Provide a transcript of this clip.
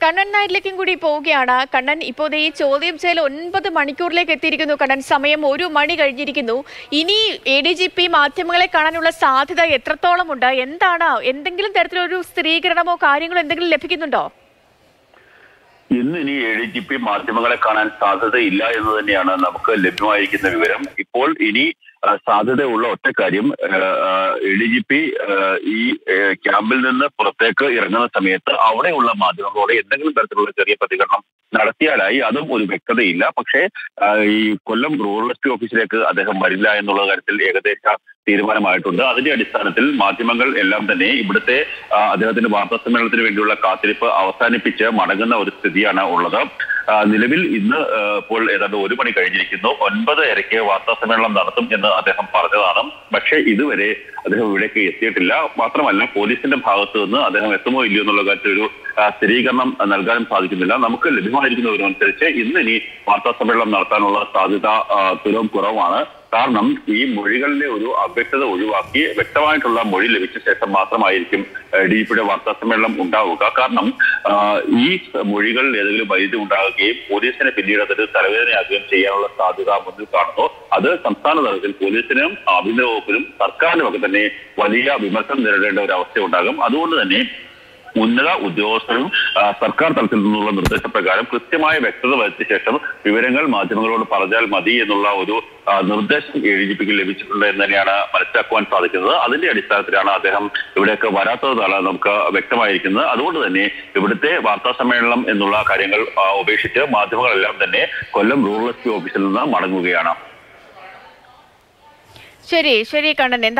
കണ്ണൻ നായരിലേക്കും കൂടി പോവുകയാണ്. കണ്ണൻ, ഇപ്പോൾ ഈ ചോദ്യം ചെയ്യൽ 9 മണിക്കൂറിലേക്ക് എത്തിയിരിക്കുന്നു. കണ്ണൻ, സമയം 1 മണി കഴിഞ്ഞിരിക്കുന്നു. ഇനി ADGP മാധ്യമങ്ങളെ കാണാനുള്ള സാധ്യത എത്രത്തോളം ഉണ്ട്? എന്താണ്, എന്തെങ്കിലും തരത്തിലൊരു സ്ഥിരീകരണമോ കാര്യങ്ങളോ എന്തെങ്കിലും ലഭിക്കുന്നുണ്ടോ? ഇന്ന് ഇനി ADGP മാധ്യമങ്ങളെ കാണാൻ സാധ്യതയില്ല എന്ന് തന്നെയാണ് നമുക്ക് ലഭ്യമായിരിക്കുന്ന വിവരം. ഇപ്പോൾ ഇനി സാധ്യതയുള്ള ഒറ്റ കാര്യം, ADGP ഈ ക്യാമ്പിൽ നിന്ന് പുറത്തേക്ക് ഇറങ്ങുന്ന സമയത്ത് അവിടെയുള്ള മാധ്യമങ്ങളോട് എന്തെങ്കിലും തരത്തിലുള്ള ചെറിയ പ്രതികരണം നടത്തിയാലായി. അതും ഒരു വ്യക്തതയില്ല. പക്ഷേ ഈ കൊല്ലം റൂറൽ എസ് പി ഓഫീസിലേക്ക് അദ്ദേഹം വരില്ല എന്നുള്ള കാര്യത്തിൽ ഏകദേശ തീരുമാനമായിട്ടുണ്ട്. അതിന്റെ അടിസ്ഥാനത്തിൽ മാധ്യമങ്ങൾ എല്ലാം തന്നെ ഇവിടുത്തെ അദ്ദേഹത്തിന്റെ വാർത്താ സമ്മേളനത്തിന് വേണ്ടിയുള്ള കാത്തിരിപ്പ് അവസാനിപ്പിച്ച് മടങ്ങുന്ന ഒരു സ്ഥിതിയാണ് ഉള്ളത്. നിലവിൽ ഇന്ന് ഇപ്പോൾ ഏതാണ്ട് 1 മണി കഴിഞ്ഞിരിക്കുന്നു. 9:30 വാർത്താ സമ്മേളനം നടത്തും എന്ന് അദ്ദേഹം പറഞ്ഞതാണ്. പക്ഷേ ഇതുവരെ അദ്ദേഹം ഇവിടേക്ക് എത്തിയിട്ടില്ല. മാത്രമല്ല, പോലീസിന്റെ ഭാഗത്ത് നിന്ന് അദ്ദേഹം എത്തുമോ ഇല്ലയോ എന്നുള്ള കാര്യത്തിൽ ഒരു സ്ഥിരീകരണം നൽകാനും സാധിക്കുന്നില്ല. നമുക്ക് ലഭ്യമായിരിക്കുന്ന വിവരമനുസരിച്ച് ഇന്ന് ഇനി വാർത്താ സമ്മേളനം നടത്താനുള്ള സാധ്യത തുലവും കുറവാണ്. കാരണം ഈ മൊഴികളിലെ ഒരു അവ്യക്തത ഒഴിവാക്കി വ്യക്തമായിട്ടുള്ള മൊഴി ലഭിച്ച ശേഷം മാത്രമായിരിക്കും DGPയുടെ വാർത്താ സമ്മേളനം ഉണ്ടാവുക. കാരണം ഈ മൊഴികളിൽ ഏതെങ്കിലും വൈദ്യുതി ഉണ്ടാകുകയും പോലീസിനെ പിന്നീട് അതൊരു തലവേദനയാക്കുകയും ചെയ്യാനുള്ള സാധ്യത മുന്നിൽ കാണുന്നു. അത് സംസ്ഥാന തലത്തിൽ പോലീസിനും ആഭ്യന്തര വകുപ്പിനും സർക്കാരിനും ഒക്കെ തന്നെ വലിയ വിമർശനം നേരിടേണ്ട ഒരു അവസ്ഥ ഉണ്ടാകും. അതുകൊണ്ട് തന്നെ ഉന്നത ഉദ്യോഗസ്ഥരും സർക്കാർ തലത്തിൽ നിന്നുള്ള നിർദ്ദേശപ്രകാരം കൃത്യമായ വ്യക്തത വരുത്തിയ ശേഷം വിവരങ്ങൾ മാധ്യമങ്ങളോട് പറഞ്ഞാൽ മതി എന്നുള്ള ഒരു നിർദ്ദേശം ADGPക്ക് ലഭിച്ചിട്ടുണ്ട് എന്ന് തന്നെയാണ് മനസ്സിലാക്കുവാൻ സാധിക്കുന്നത്. അതിന്റെ അടിസ്ഥാനത്തിലാണ് അദ്ദേഹം ഇവിടേക്ക് വരാത്തതാണ് നമുക്ക് വ്യക്തമായിരിക്കുന്നത്. അതുകൊണ്ട് തന്നെ ഇവിടുത്തെ വാർത്താ സമ്മേളനം എന്നുള്ള കാര്യങ്ങൾ ഉപേക്ഷിച്ച് മാധ്യമങ്ങളെല്ലാം തന്നെ കൊല്ലം റൂറൽ എസ് പി ഓഫീസിൽ നിന്ന് മടങ്ങുകയാണ്. ശരി കണ്ണൻ.